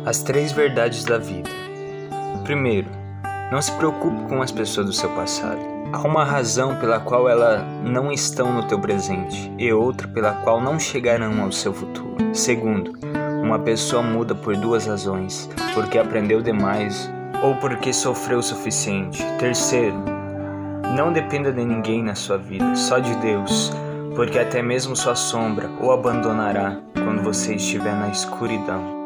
As 3 verdades da vida. Primeiro, não se preocupe com as pessoas do seu passado. Há uma razão pela qual elas não estão no teu presente e outra pela qual não chegarão ao seu futuro. Segundo, uma pessoa muda por 2 razões, porque aprendeu demais ou porque sofreu o suficiente. Terceiro, não dependa de ninguém na sua vida, só de Deus, porque até mesmo sua sombra o abandonará quando você estiver na escuridão.